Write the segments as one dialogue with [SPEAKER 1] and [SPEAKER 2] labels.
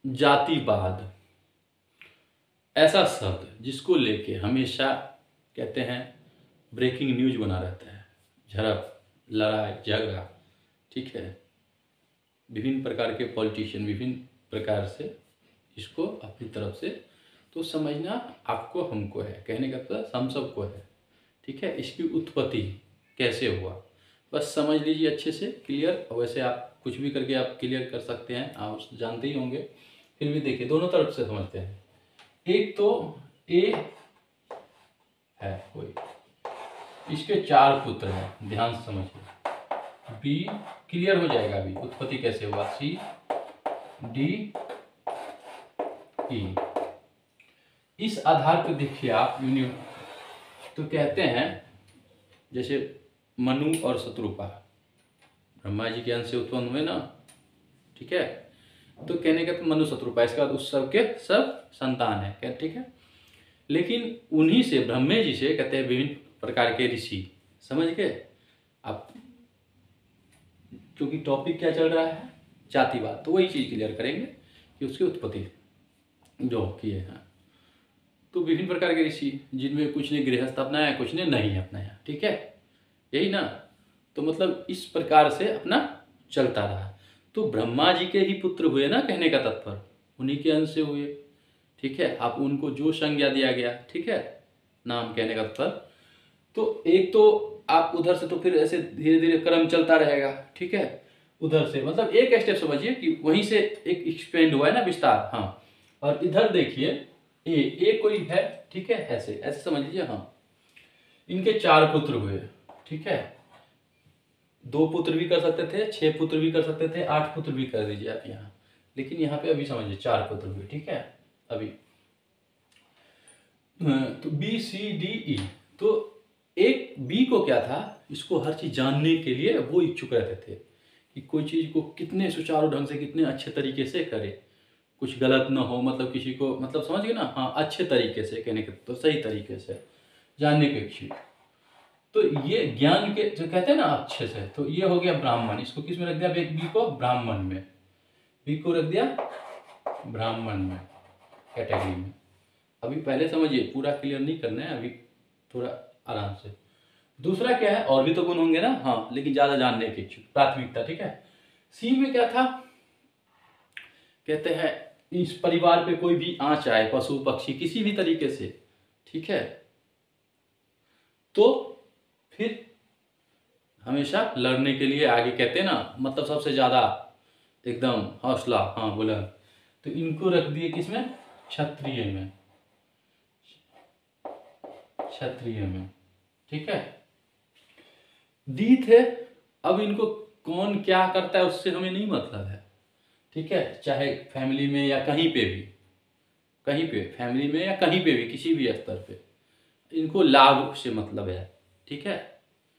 [SPEAKER 1] जातिवाद ऐसा शब्द जिसको लेके हमेशा कहते हैं ब्रेकिंग न्यूज बना रहता है, झड़प, लड़ाई झगड़ा, ठीक है। विभिन्न प्रकार के पॉलिटिशियन विभिन्न प्रकार से इसको अपनी तरफ से, तो समझना आपको हमको है, कहने का मतलब हम सबको है, ठीक है। इसकी उत्पत्ति कैसे हुआ बस समझ लीजिए अच्छे से, क्लियर। वैसे आप कुछ भी करके आप क्लियर कर सकते हैं, आप जानते ही होंगे, फिर भी देखिए दोनों तरफ से समझते हैं। एक तो ए है कोई, इसके 4 पुत्र हैं, ध्यान से समझिए। बी क्लियर हो जाएगा, अभी उत्पत्ति कैसे हुआ। सी डी ई, इस आधार पर देखिए आप तो कहते हैं जैसे मनु और शत्रुपा ब्रह्मा जी के अंश से उत्पन्न हुए ना, ठीक है। तो कहने का तो मनु शत्रुपा, इसके बाद उस सब के सब संतान है, क्या ठीक है। लेकिन उन्हीं से ब्रह्मे जी से कहते हैं विभिन्न प्रकार के ऋषि, समझ गए आप, क्योंकि टॉपिक क्या चल रहा है, जातिवाद, तो वही चीज क्लियर करेंगे कि उसकी उत्पत्ति जो किए हैं। तो विभिन्न प्रकार के ऋषि जिनमें कुछ ने गृहस्थ अपनाया, कुछ ने नहीं अपनाया, ठीक है, यही ना। तो मतलब इस प्रकार से अपना चलता रहा। तो ब्रह्मा जी के ही पुत्र हुए ना, कहने का तात्पर्य उन्हीं के अंश से हुए, ठीक है। आप उनको जो संज्ञा दिया गया, ठीक है, नाम कहने का तात्पर्य। तो एक तो आप उधर से, तो फिर ऐसे धीरे धीरे क्रम चलता रहेगा, ठीक है। उधर से मतलब एक स्टेप समझिए कि वहीं से एक एक्सपेंड हुआ है ना, विस्तार, हाँ। और इधर देखिए ए कोई है, ठीक है, ऐसे ऐसे समझ लीजिए, हाँ। इनके 4 पुत्र हुए, ठीक है। 2 पुत्र भी कर सकते थे, 6 पुत्र भी कर सकते थे, 8 पुत्र भी कर दीजिए आप यहाँ, लेकिन यहाँ पे अभी समझिए 4 पुत्र हुए, ठीक है। अभी तो बी सी डी ई, तो एक बी को क्या था, इसको हर चीज जानने के लिए वो इच्छुक रहते थे कि कोई चीज को कितने सुचारू ढंग से, कितने अच्छे तरीके से करे, कुछ गलत ना हो, मतलब किसी को, मतलब समझ गए ना, हाँ, अच्छे तरीके से कहने के तो सही तरीके से जानने के इच्छुक। तो ये ज्ञान के जो कहते हैं ना अच्छे से, तो ये हो गया ब्राह्मण। इसको किस में रख दिया, बी को ब्राह्मण में, बी को रख दिया ब्राह्मण में कैटेगरी में। अभी पहले समझिए, पूरा क्लियर नहीं करना है, अभी थोड़ा आराम से। दूसरा क्या है, और भी तो गुण होंगे ना, हाँ, लेकिन ज्यादा जानने के इच्छुक, प्राथमिकता, ठीक है। सी में क्या था, कहते हैं इस परिवार पे कोई भी आँच आए, पशु पक्षी किसी भी तरीके से, ठीक है, तो फिर हमेशा लड़ने के लिए आगे, कहते हैं ना, मतलब सबसे ज्यादा एकदम हौसला, हाँ, बोला। तो इनको रख दिए किसमें, क्षत्रिय में, क्षत्रिय में, ठीक है। दी थे, अब इनको कौन क्या करता है उससे हमें नहीं मतलब है, ठीक है। चाहे फैमिली में या कहीं पे भी, कहीं पे फैमिली में या कहीं पे भी, किसी भी स्तर पे, इनको लाभ से मतलब है, ठीक है,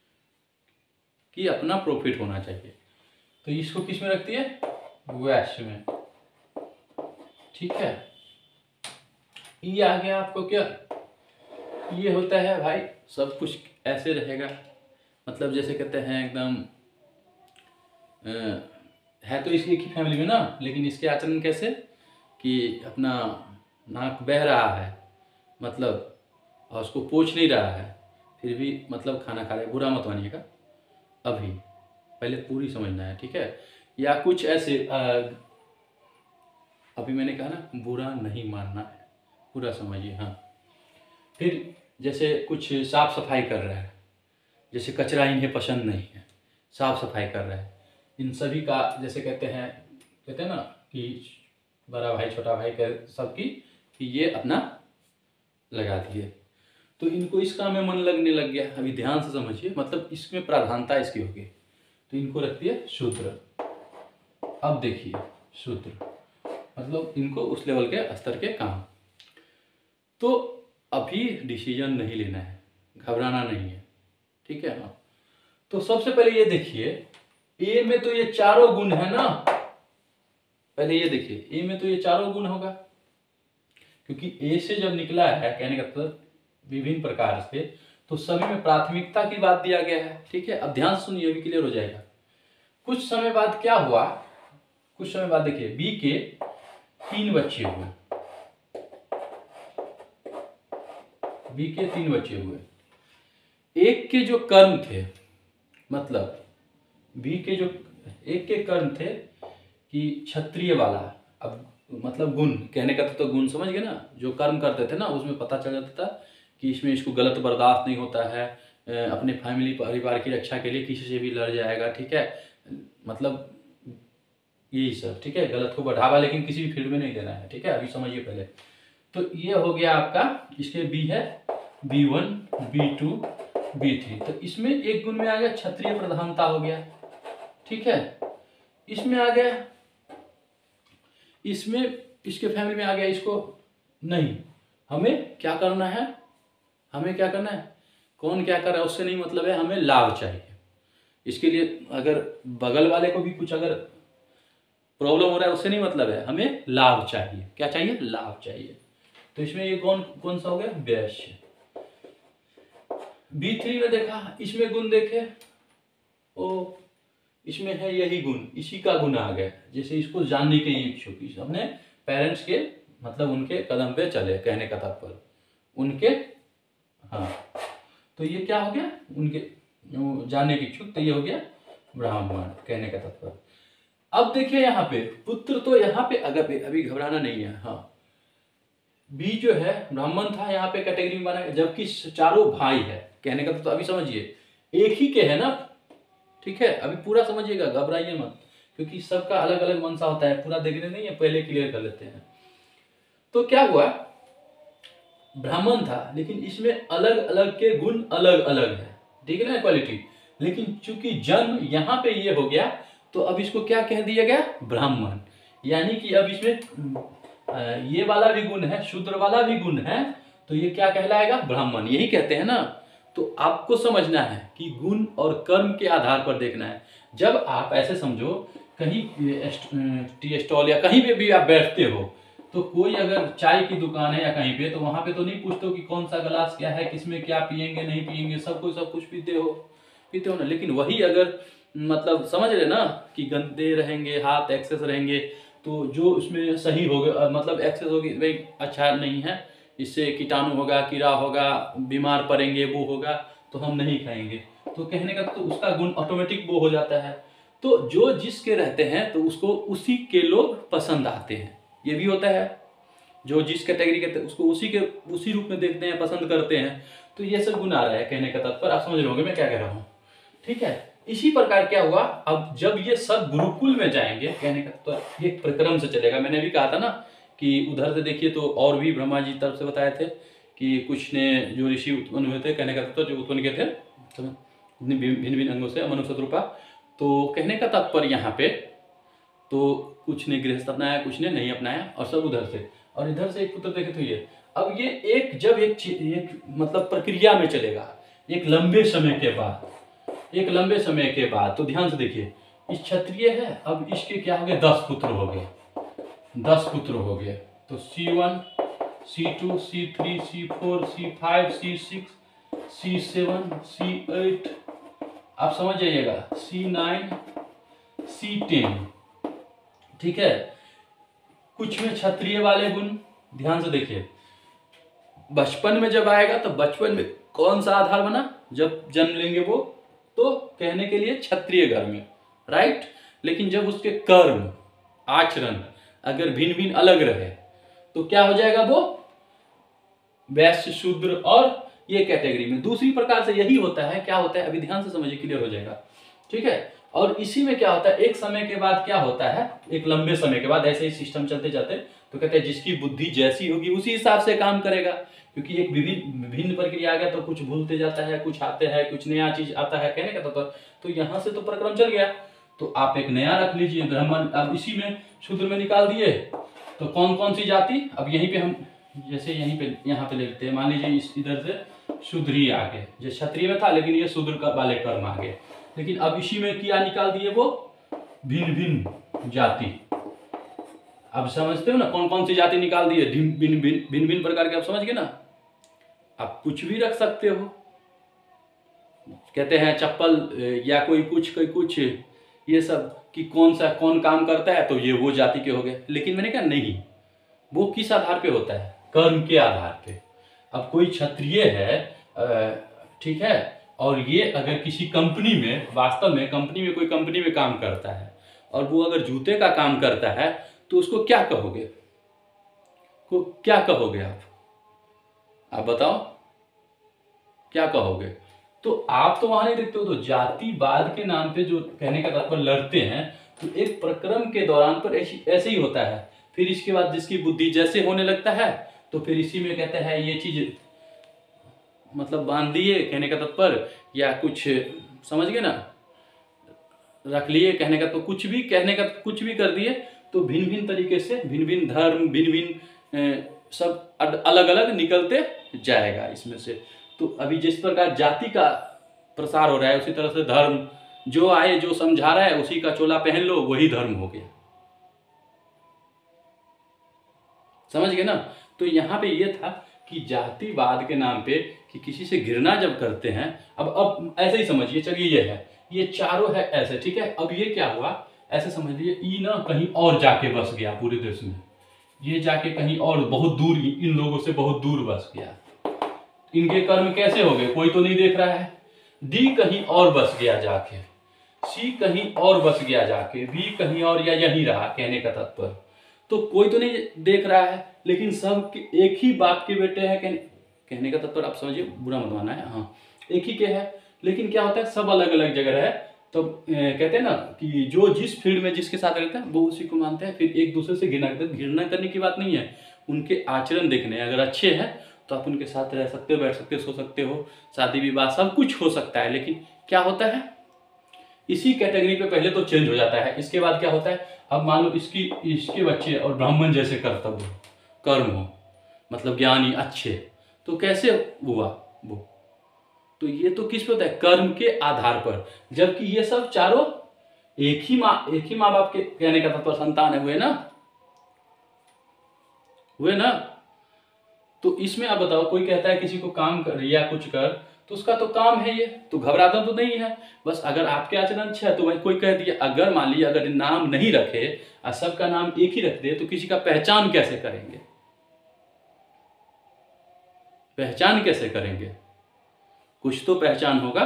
[SPEAKER 1] कि अपना प्रॉफिट होना चाहिए। तो इसको किस में रखती है, वैश्य में, ठीक है। ये आ गया आपको क्या, ये होता है भाई सब कुछ ऐसे रहेगा, मतलब जैसे कहते हैं एकदम है तो इसकी एक ही फैमिली में ना, लेकिन इसके आचरण कैसे कि अपना नाक बह रहा है, मतलब, और उसको पोंछ नहीं रहा है, फिर भी मतलब खाना खा रहा है, बुरा मत मानिएगा, अभी पहले पूरी समझना है, ठीक है। या कुछ ऐसे अभी मैंने कहा ना, बुरा नहीं मानना है, पूरा समझिए, हाँ। फिर जैसे कुछ साफ सफाई कर रहा है, जैसे कचरा इन्हें पसंद नहीं है, साफ सफाई कर रहा है, इन सभी का जैसे कहते हैं ना कि बड़ा भाई छोटा भाई के सबकी, कि ये अपना लगा दिए, तो इनको इस काम में मन लगने लग गया। अभी ध्यान से समझिए, मतलब इसमें प्रधानता इसकी होगी, तो इनको रखती है शूद्र। अब देखिए शूद्र मतलब इनको उस लेवल के स्तर के काम। तो अभी डिसीजन नहीं लेना है, घबराना नहीं है, ठीक है। हाँ, तो सबसे पहले ये देखिए, ए में तो ये 4 गुण है ना, पहले ये देखिए, ए में तो ये 4 गुण होगा, क्योंकि ए से जब निकला है, कहने का मतलब विभिन्न प्रकार से, तो सभी में प्राथमिकता की बात दिया गया है, ठीक है। अब ध्यान सुनिए, अभी क्लियर हो जाएगा। कुछ समय बाद क्या हुआ, कुछ समय बाद देखिए बी के 3 बच्चे हुए, बी के 3 बच्चे हुए। एक के जो कर्म थे, मतलब बी के जो एक के कर्म थे कि क्षत्रिय वाला, अब मतलब गुण कहने का तो गुण समझ गए ना, जो कर्म करते थे ना उसमें पता चल जाता था कि इसमें इसको गलत बर्दाश्त नहीं होता है, अपने फैमिली परिवार की रक्षा के लिए किसी से भी लड़ जाएगा, ठीक है, मतलब यही सब, ठीक है, गलत को बढ़ावा लेकिन किसी भी फील्ड में नहीं देना है, ठीक है, अभी समझिए पहले। तो ये हो गया आपका, इसके बी है B1 B2 B3, तो इसमें एक गुण में आ गया क्षत्रिय प्रधानता हो गया, ठीक है, इसमें आ गया, इसमें इसके फैमिली में आ गया, इसको नहीं, हमें क्या करना है, हमें क्या करना है, कौन क्या कर रहा है उससे नहीं मतलब है, हमें लाभ चाहिए। इसके लिए अगर बगल वाले को भी कुछ अगर प्रॉब्लम हो रहा है उससे नहीं मतलब है, हमें लाभ चाहिए, क्या चाहिए, लाभ चाहिए। तो इसमें ये कौन कौन सा हो गया, वैश्य। B3 में देखा, इसमें गुण देखे, ओ इसमें है यही गुण, इसी का गुण आ गया, जैसे इसको जानने के इच्छुक, अपने पेरेंट्स के मतलब उनके कदम पे चले, कहने का तात्पर्य उनके, हाँ, तो ये क्या हो गया, उनके जानने के इच्छुक, तो ये हो गया ब्राह्मण, कहने का तात्पर्य। अब देखिए यहाँ पे पुत्र, तो यहाँ पे अगर अभी घबराना नहीं है, हाँ, बी जो है ब्राह्मण था, यहाँ पे कैटेगरी में बना, जबकि चारों भाई है, कहने का तो अभी समझिए एक ही के है ना, ठीक है, अभी पूरा समझिएगा, घबराइए मत, क्योंकि सबका अलग अलग मनसा होता है, पूरा देखने नहीं है, पहले क्लियर कर लेते हैं। तो क्या हुआ, ब्राह्मण था लेकिन इसमें अलग अलग के गुण अलग अलग है, ठीक है ना, क्वालिटी, लेकिन चूंकि जन्म यहाँ पे ये हो गया तो अब इसको क्या कह दिया गया, ब्राह्मण, यानी कि अब इसमें ये वाला भी गुण है, शूद्र वाला भी गुण है, तो ये क्या कहलाएगा, ब्राह्मण, यही कहते हैं ना। तो आपको समझना है कि गुण और कर्म के आधार पर देखना है। जब आप ऐसे समझो, कहीं टी स्टॉल या कहीं पे भी आप बैठते हो, तो कोई अगर चाय की दुकान है या कहीं पे, तो वहां पे तो नहीं पूछते हो कि कौन सा गिलास क्या है, किसमें क्या पियेंगे नहीं पियेंगे, सब कुछ पीते हो ना। लेकिन वही अगर मतलब समझ रहे ना कि गंदे रहेंगे, हाथ एक्सेस रहेंगे, तो जो उसमें सही होगा, मतलब एक्सेस होगी भाई अच्छा नहीं है, इससे कीटाणु होगा, कीड़ा होगा, बीमार पड़ेंगे, वो होगा, तो हम नहीं खाएंगे। तो कहने का तो उसका गुण ऑटोमेटिक वो हो जाता है। तो जो जिसके रहते हैं तो उसको उसी के लोग पसंद आते हैं, ये भी होता है, जो जिस कैटेगरी के उसको उसी रूप में देखते हैं, पसंद करते हैं। तो ये सब गुण आ रहा है, कहने का तात्पर्य आप समझ रहे होंगे मैं क्या कह रहा हूँ, ठीक है। इसी प्रकार क्या हुआ, अब जब ये सब गुरुकुल में जाएंगे, कहने का तो ये प्रक्रम से चलेगा। मैंने भी कहा था ना कि उधर से देखिए तो और भी ब्रह्मा जी तरफ से बताए थे कि कुछ ने जो ऋषि उत्पन्न हुए थे, कहने का तो जो उत्पन्न किए थे भिन्न भिन्न अंगों से मनुष्य रूपा। तो कहने का तात्पर्य यहाँ पे तो कुछ ने गृहस्थ अपनाया, कुछ ने नहीं अपनाया, और सब उधर से, और इधर से एक पुत्र देखे तो ये। अब ये एक मतलब प्रक्रिया में चलेगा, एक लंबे समय के बाद, तो ध्यान से देखिए, इस क्षत्रिय है, अब इसके क्या हो गए, 10 पुत्र हो गए, 10 पुत्र हो गए। तो C1 C2 C3 C4 C5 C6 C7 C8, आप समझ जाइएगा, C9 C10, ठीक है। कुछ में क्षत्रिय वाले गुण, ध्यान से देखिए, बचपन में जब आएगा तो बचपन में कौन सा आधार बना, जब जन्म लेंगे वो, तो कहने के लिए क्षत्रिय घर में, राइट। लेकिन जब उसके कर्म आचरण अगर भिन्न भिन्न अलग रहे तो क्या हो जाएगा, वो वैश्य शूद्र और ये कैटेगरी में। दूसरी प्रकार से यही होता है, क्या होता है अभी ध्यान से समझिए, क्लियर हो जाएगा, ठीक है। और इसी में क्या होता है, एक समय के बाद क्या होता है, एक लंबे समय के बाद ऐसे ही सिस्टम चलते जाते, तो कहते हैं जिसकी बुद्धि जैसी होगी उसी हिसाब से काम करेगा, क्योंकि एक विभिन्न प्रक्रिया आ गया तो कुछ भूलते जाता है, कुछ आते हैं, कुछ नया चीज आता है, कहने का तो यहाँ से तो प्रक्रम चल गया, तो आप एक नया रख लीजिए ब्राह्मण। अब इसी में शूद्र में निकाल दिए, तो कौन कौन सी जाति, अब यहीं पे हम जैसे यहाँ पे ले लेते हैं, मान लीजिए इस इधर से शूद्र ही आ गए, जो क्षत्रिय में था लेकिन ये शूद्र वाले कर्म आ गए। लेकिन अब इसी में क्या निकाल दिए, वो भिन्न भिन्न जाति। अब समझते हो ना कौन कौन सी जाति निकाल दिए, भिन्न भिन्न प्रकार के, आप समझ गए ना। आप कुछ भी रख सकते हो, कहते हैं चप्पल या कोई कुछ ये सब कि कौन काम करता है, तो ये वो जाति के हो गए। लेकिन मैंने कहा नहीं, वो किस आधार पे होता है? कर्म के आधार पे। अब कोई क्षत्रिय है, ठीक है, और ये अगर किसी कंपनी में, वास्तव में कंपनी में, कोई कंपनी में काम करता है और वो अगर जूते का काम करता है तो उसको क्या कहोगे? को क्या कहोगे आप बताओ क्या कहोगे? तो आप तो वहां नहीं देखते हो। तो जातिवाद के नाम पे जो कहने का तात्पर्य लड़ते हैं, तो एक प्रक्रम के दौरान पर ऐसे ही होता है। फिर इसके बाद जिसकी बुद्धि जैसे होने लगता है तो फिर इसी में कहते हैं ये चीज मतलब बांध दिए, कहने का तात्पर्य, या कुछ समझ गए ना, रख लिए कहने का, तो कुछ भी कहने का कुछ भी कर दिए, तो भिन्न भिन्न तरीके से भिन्न भिन्न धर्म, भिन्न भिन्न सब अलग अलग निकलते जाएगा इसमें से। तो अभी जिस प्रकार जाति का प्रसार हो रहा है, उसी तरह से धर्म, जो आए जो समझा रहा है उसी का चोला पहन लो, वही धर्म हो गया। समझ गए ना? तो यहाँ पे ये था कि जातिवाद के नाम पे कि किसी से घृणा जब करते हैं, अब ऐसे ही समझिए, चलिए ये है, ये चारों है ऐसे, ठीक है। अब ये क्या हुआ, ऐसे समझ लीजिए, ई ना कहीं और जाके बस गया पूरे देश में, ये जाके कहीं और बहुत दूर, इन लोगों से बहुत दूर बस गया। इनके कर्म कैसे हो गए, कोई तो नहीं देख रहा है। डी कहीं और बस गया जाके, सी कहीं और बस गया जाके, बी कहीं और, या यही रहा, कहने का तात्पर्य। तो कोई तो नहीं देख रहा है, लेकिन सब एक ही बाप के बेटे हैं, कहने का तात्पर्य आप समझिए, बुरा मत मानना है, हाँ एक ही के है, लेकिन क्या होता है सब अलग अलग जगह है। तो कहते हैं ना कि जो जिस फील्ड में जिसके साथ रहता है वो उसी को मानते हैं, फिर एक दूसरे से घृणा करने की बात नहीं है, उनके आचरण देखने, अगर अच्छे हैं तो आप उनके साथ रह सकते हो, बैठ सकते हो, सो सकते हो, शादी विवाह सब कुछ हो सकता है। लेकिन क्या होता है, इसी कैटेगरी पे पहले तो चेंज हो जाता है, इसके बाद क्या होता है, अब मान लो इसके बच्चे और ब्राह्मण जैसे कर्तव्य कर्म हो, मतलब ज्ञानी अच्छे, तो कैसे हुआ वो? तो ये तो किस पे होता है, कर्म के आधार पर। जबकि ये सब चारों एक ही माँ बाप के, कहने का तात्पर्य संतान है, हुए ना। तो इसमें आप बताओ, कोई कहता है किसी को काम कर या कुछ कर, तो उसका तो काम है ये, तो घबराता तो नहीं है। बस अगर आपके आचरण अच्छा है तो भाई कोई कह दिया, अगर मान लीजिए अगर नाम नहीं रखे और सबका नाम एक ही रख दे, तो किसी का पहचान कैसे करेंगे? पहचान कैसे करेंगे? कुछ तो पहचान होगा,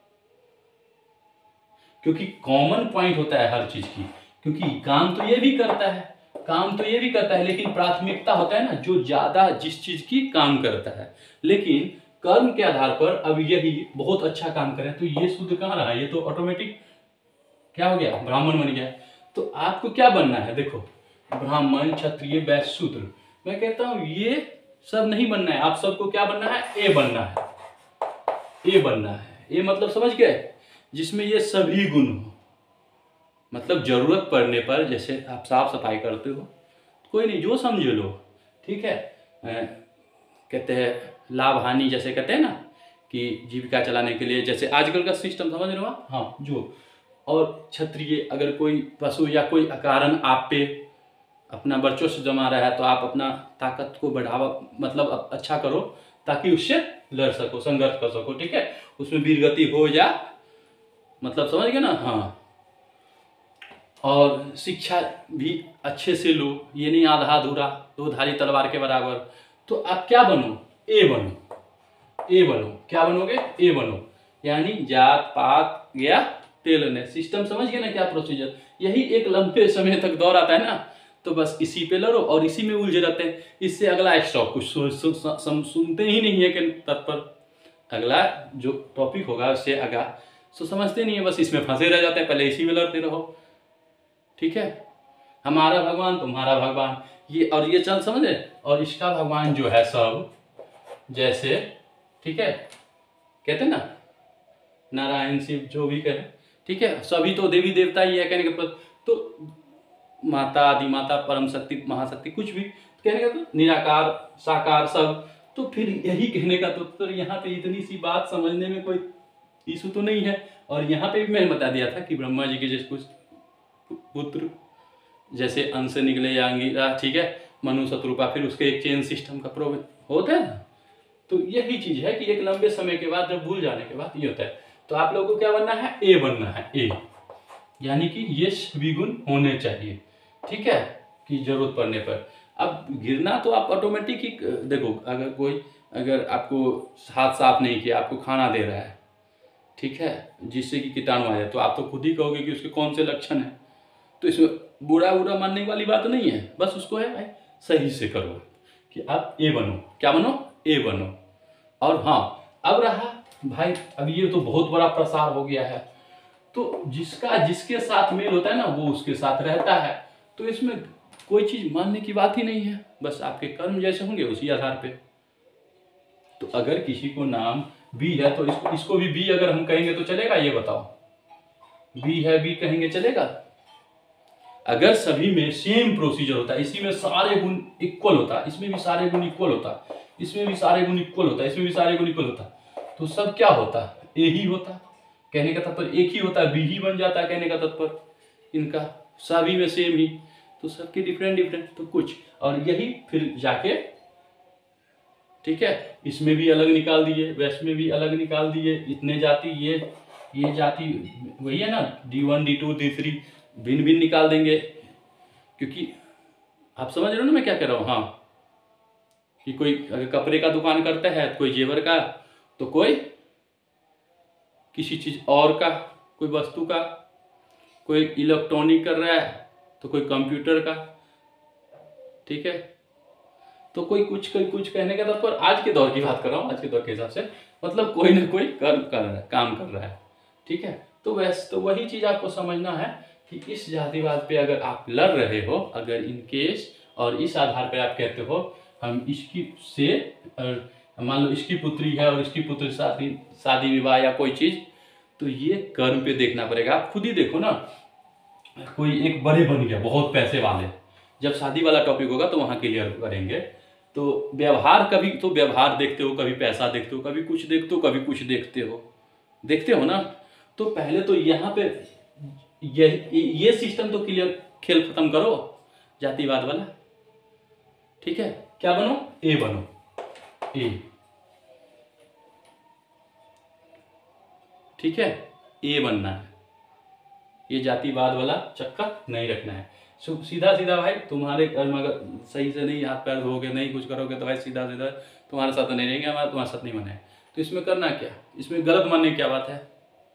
[SPEAKER 1] क्योंकि कॉमन पॉइंट होता है हर चीज की। क्योंकि काम तो ये भी करता है, लेकिन प्राथमिकता होता है ना, जो ज्यादा जिस चीज की काम करता है। लेकिन कर्म के आधार पर अब यही बहुत अच्छा काम करे, तो ये शुद्ध कहाँ रहा, ये तो ऑटोमेटिक क्या हो गया, ब्राह्मण बन गया। तो आपको क्या बनना है, देखो, ब्राह्मण, क्षत्रिय, वैश्य, शूद्र, मैं कहता हूं ये सब नहीं बनना है। आप सबको क्या बनना है, ए बनना है। ए बनना है, ए मतलब समझ गए, जिसमें ये सभी गुण हो। मतलब जरूरत पड़ने पर, जैसे आप साफ सफाई करते हो, कोई नहीं, जो समझ लो, ठीक है। कहते हैं लाभ हानि, जैसे कहते हैं ना कि जीविका चलाने के लिए, जैसे आजकल का सिस्टम समझ रहे हो, हाँ जो। और क्षत्रिय, अगर कोई पशु या कोई अकारण आप पे अपना वर्चस्व जमा रहा है, तो आप अपना ताकत को बढ़ावा, मतलब अच्छा करो, ताकि उससे लड़ सको, संघर्ष कर सको, ठीक है। उसमें वीरगति हो, या मतलब समझ गए ना, हाँ। और शिक्षा भी अच्छे से लो, ये नहीं आधा अधूरा, दो धारी तलवार के बराबर। तो आप क्या बनो, ए बनो। क्या बनोगे, ए बनो। यानी जात पात गया तेल ने, सिस्टम समझ गए ना क्या प्रोसीजर। यही एक लंबे समय तक दौर आता है ना, तो बस इसी पे लड़ो और इसी में उलझे रहते हैं। इससे अगला स्टॉप कुछ सुनते ही नहीं है कि तत्पर अगला जो टॉपिक होगा उससे आगा तो समझते नहीं है, बस इसमें फंसे रह जाते हैं, पहले इसी में लड़ते रहो, ठीक है। हमारा भगवान तुम्हारा भगवान, ये और ये चल समझे, और इसका भगवान जो है सब जैसे, ठीक है, कहते हैं ना नारायण शिव जो भी कहे, ठीक है, सभी तो देवी देवता ही है कहने के पर। तो माता, आदि माता, परम शक्ति, महाशक्ति, कुछ भी कहने का तो निराकार, साकार सब। तो फिर यही कहने का तो यहाँ पे इतनी सी बात समझने में कोई इशू तो नहीं है। और यहाँ पे भी मैंने बता दिया था कि ब्रह्मा जी के जैसे कुछ पुत्र जैसे अंश से निकले या अंगिरा, ठीक है, मनु शत्रुपा, फिर उसके एक चेन सिस्टम का प्रॉब्लम होता है ना। तो यही चीज है कि एक लंबे समय के बाद, जब भूल जाने के बाद ये होता है। तो आप लोगों को क्या बनना है, ए बनना है, ए, यानी कि ये सभी गुण होने चाहिए, ठीक है, कि जरूरत पड़ने पर। अब गिरना तो आप ऑटोमेटिक ही देखो, अगर आपको हाथ साफ नहीं किया, आपको खाना दे रहा है, ठीक है, जिससे कि कीटाणु आ जाए, तो आप तो खुद ही कहोगे कि उसके कौन से लक्षण हैं। तो इसमें बुरा मानने वाली बात नहीं है, बस उसको है भाई सही से करो कि आप ए बनो, क्या बनो, ए बनो। और हाँ, अब रहा भाई, अब ये तो बहुत बड़ा प्रसार हो गया है, तो जिसका जिसके साथ मेल होता है ना वो उसके साथ रहता है, तो इसमें कोई चीज मानने की बात ही नहीं है, बस आपके कर्म जैसे होंगे उसी आधार पे। तो अगर किसी को नाम बी है तो इसको भी बी अगर हम कहेंगे तो चलेगा, ये बताओ, बी है बी कहेंगे चलेगा? अगर सभी में सेम प्रोसीजर होता है, इसी में सारे गुण इक्वल होता है, इसमें भी सारे गुण इक्वल होता है, इसमें भी सारे गुण इक्वल होता है, इसमें भी सारे गुण इक्वल होता, तो सब क्या होता, ए ही होता। कहने का तात्पर्य एक ही होता है, बी ही बन जाता है, कहने का तात्पर्य इनका सभी में सेम ही, तो सबके डिफरेंट डिफरेंट तो कुछ, और यही फिर जाके ठीक है, इसमें भी अलग निकाल दिए, वैस में भी अलग निकाल दिए, इतने जाति ये जाति वही है ना, D1 D2 D3 भिन्न भिन्न निकाल देंगे, क्योंकि आप समझ रहे हो ना मैं क्या कह रहा हूँ। हाँ, कि कोई अगर कपड़े का दुकान करता है, कोई जेवर का, तो कोई किसी चीज और का, कोई वस्तु का, कोई इलेक्ट्रॉनिक कर रहा है तो कोई कंप्यूटर का, ठीक है, तो कोई कुछ कहने का तात्पर्य आज के दौर की बात कर रहा हूँ, आज के दौर के हिसाब से मतलब कोई ना कोई कर्म कर रहा है, काम कर रहा है, ठीक है। तो वैसे तो वही चीज आपको समझना है कि इस जातिवाद पे अगर आप लड़ रहे हो, अगर इन केस और इस आधार पे आप कहते हो हम इसकी से मान लो इसकी पुत्री है और इसकी पुत्री शादी विवाह या कोई चीज, तो ये कर्म पे देखना पड़ेगा। आप खुद ही देखो ना, कोई एक बड़े बन गया बहुत पैसे वाले, जब शादी वाला टॉपिक होगा तो वहां क्लियर करेंगे। तो व्यवहार, कभी तो व्यवहार देखते हो, कभी पैसा देखते हो, कभी कुछ देखते हो, कभी कुछ देखते हो ना। तो पहले तो यहाँ पे ये सिस्टम तो क्लियर, खेल खत्म करो जातिवाद वाला, ठीक है। क्या बनो, ए बनो, ए, ठीक है, ए बनना है, ये जातिवाद वाला चक्कर नहीं रखना है। सीधा सीधा भाई तुम्हारे कर्म अगर सही से नहीं हाथ पैर धोगे, नहीं कुछ करोगे, तो भाई सीधा सीधा तुम्हारे साथ नहीं रहेंगे, हमारा तुम्हारे साथ नहीं बना है। तो इसमें करना क्या, इसमें गलत मानने की क्या बात है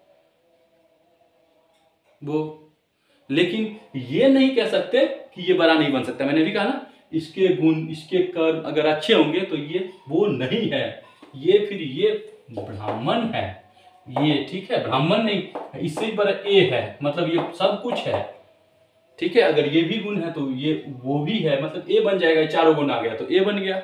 [SPEAKER 1] वो। लेकिन ये नहीं कह सकते कि ये बड़ा नहीं बन सकता, मैंने भी कहा ना, इसके गुण इसके कर्म अगर अच्छे होंगे तो ये वो नहीं है, ये फिर ये ब्राह्मण है ये, ठीक है, ब्राह्मण नहीं, इससे बड़ा ए है, मतलब ये सब कुछ है, ठीक है। अगर ये भी गुण है तो ये वो भी है, मतलब ए बन जाएगा, चारों गुण आ गया तो ए बन गया।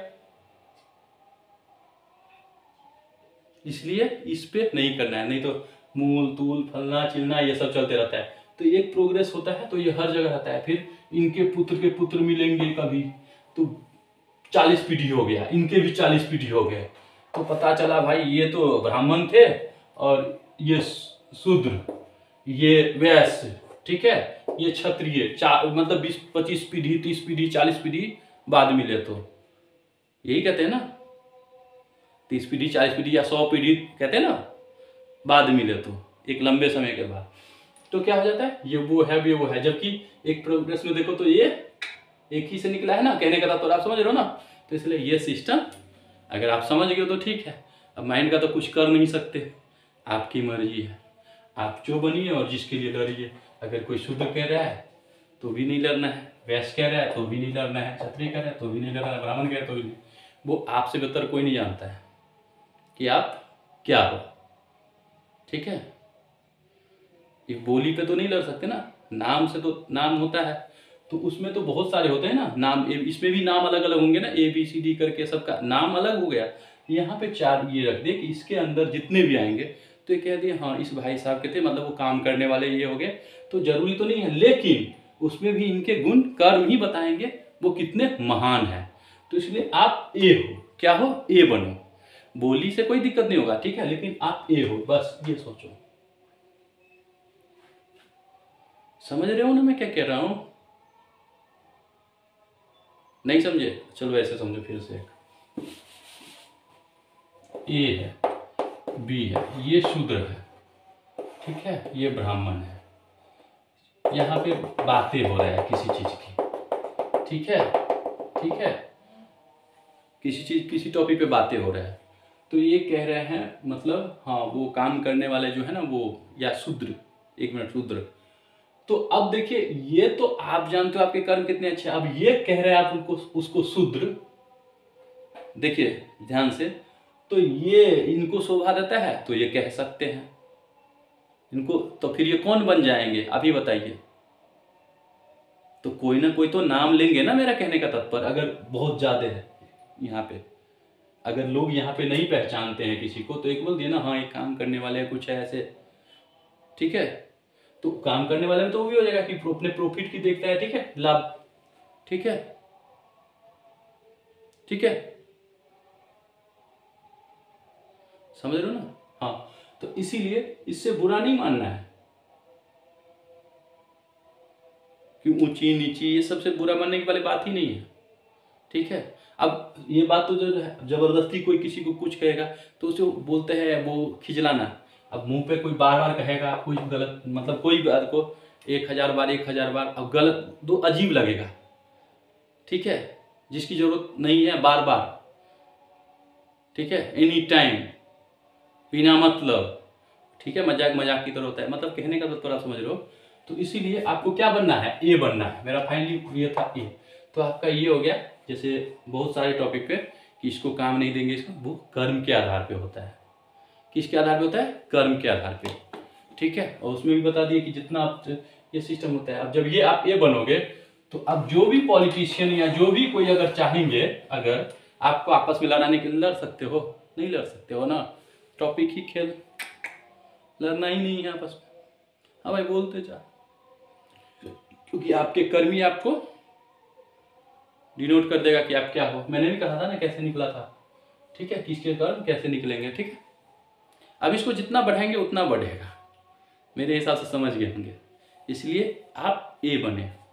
[SPEAKER 1] इसलिए इस पे नहीं करना है, नहीं तो मूल तूल फलना चिलना ये सब चलते रहता है। तो एक प्रोग्रेस होता है तो ये हर जगह रहता है, फिर इनके पुत्र के पुत्र मिलेंगे कभी, तो 40 पीढ़ी हो गया, इनके भी 40 पीढ़ी हो गए, तो पता चला भाई ये तो ब्राह्मण थे और ये शूद्र, ये वैश्य, ठीक है, ये क्षत्रिय, मतलब 20-25 पीढ़ी 30 पीढ़ी 40 पीढ़ी बाद मिले, तो यही कहते हैं ना, 30 पीढ़ी 40 पीढ़ी या 100 पीढ़ी कहते हैं ना बाद मिले, तो एक लंबे समय के बाद तो क्या हो जाता है, ये वो है, जबकि एक प्रोग्रेस में देखो तो ये एक ही से निकला है ना, कहने का तात्पर्य आप समझ रहे हो ना। तो इसलिए ये सिस्टम अगर आप समझ गए तो ठीक है। अब माइंड का तो कुछ कर नहीं सकते, आपकी मर्जी है, आप जो बनिए और जिसके लिए लड़िए। अगर कोई शूद्र कह रहा है तो भी नहीं लड़ना है, वैश्य कह रहा है तो भी नहीं लड़ना है, क्षत्रिय कह रहा है तो भी नहीं लड़ना है, ब्राह्मण कह रहा है तो भी नहीं। वो आपसे बेहतर कोई नहीं जानता है कि आप क्या हो, ठीक है। ये बोली पे तो नहीं लड़ सकते ना, नाम से तो नाम होता है, तो उसमें तो बहुत सारे होते हैं ना नाम, इसमें भी नाम अलग अलग होंगे ना, ABCD करके सबका नाम अलग हो गया। यहाँ पे 4 ये रख दे कि इसके अंदर जितने भी आएंगे तो ये कह दिए हाँ इस भाई साहब के थे, मतलब वो काम करने वाले ये हो गए, तो जरूरी तो नहीं है, लेकिन उसमें भी इनके गुण कर्म ही बताएंगे वो कितने महान है। तो इसलिए आप ए हो, क्या हो, ए बनो, बोली से कोई दिक्कत नहीं होगा, ठीक है, लेकिन आप ए हो, बस ये सोचो। समझ रहे हो ना मैं क्या कह रहा हूं, नहीं समझे, चलो ऐसे समझो फिर से। ए है, बी है, ये शूद्र है, ठीक है, ये ब्राह्मण है, यहाँ पे बातें हो रहा है किसी चीज की, ठीक है, ठीक है, किसी टॉपिक पे बातें हो रहा है, तो ये कह रहे हैं मतलब हाँ वो काम करने वाले जो है ना वो, या शूद्र, एक मिनट, शूद्र। तो अब देखिए, ये तो आप जानते हो आपके कर्म कितने अच्छे, अब ये कह रहे हैं आप उनको, उसको शूद्र। देखिए ध्यान से, तो ये इनको शोभा देता है तो ये कह सकते हैं इनको, तो फिर ये कौन बन जाएंगे अभी बताइए। तो कोई ना कोई तो नाम लेंगे ना, मेरा कहने का तात्पर्य, अगर बहुत ज्यादा है यहाँ पे, अगर लोग यहाँ पे नहीं पहचानते हैं किसी को, तो एक बोल दिए ना हाँ एक काम करने वाले हैं कुछ है ऐसे, ठीक है। तो काम करने वाले में तो वो भी हो जाएगा कि अपने प्रॉफिट की देखता है, ठीक है, लाभ, ठीक है, ठीक है, समझ रहे हो ना। हाँ, तो इसीलिए इससे बुरा नहीं मानना है कि ऊंची नीची, ये सबसे बुरा मानने की वाली बात ही नहीं है, ठीक है। अब ये बात तो जो है, जबरदस्ती कोई किसी को कुछ कहेगा तो उसे बोलते हैं वो खिजलाना। अब मुंह पे कोई बार बार कहेगा कोई गलत, मतलब कोई बात को 1000 बार 1000 बार, अब गलत तो अजीब लगेगा, ठीक है, जिसकी जरूरत नहीं है बार बार, ठीक है, एनी टाइम, बिना मतलब, ठीक है, मजाक मजाक की तरह होता है, मतलब कहने का तो थोड़ा समझ लो। तो इसीलिए आपको क्या बनना है, ए बनना है, मेरा फाइनली ये था ए। तो आपका ये हो गया, जैसे बहुत सारे टॉपिक पे कि इसको काम नहीं देंगे, इसको, वो कर्म के आधार पे होता है। किसके आधार पे होता है, कर्म के आधार पे, ठीक है। और उसमें भी बता दिए कि जितना आप, ये सिस्टम होता है। अब जब ये आप ए बनोगे तो अब जो भी पॉलिटिशियन या जो भी कोई अगर चाहेंगे, अगर आपको आपस में लड़ाने के लिए, लड़ सकते हो, नहीं लड़ सकते हो ना, टॉपिक ही खेल, लड़ना ही नहीं है आपस में। हाँ भाई बोलते जा, क्योंकि आपके कर्म ही आपको डिनोट कर देगा कि आप क्या हो। मैंने भी कहा था ना कैसे निकला था, ठीक है, किसके कर्म कैसे निकलेंगे, ठीक है। अब इसको जितना बढ़ाएंगे उतना बढ़ेगा, मेरे हिसाब से समझ गए होंगे। इसलिए आप ए बने।